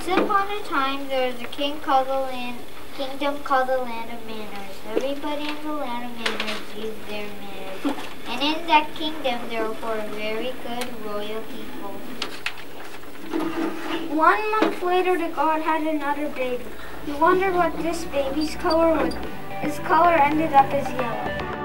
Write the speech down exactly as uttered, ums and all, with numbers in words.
Once upon a time, there was a king called the land, kingdom called the land of manners. Everybody in the land of manners used their manners. And in that kingdom, there were very good royal people. One month later, the god had another baby. He wondered what this baby's color was. His color ended up as yellow.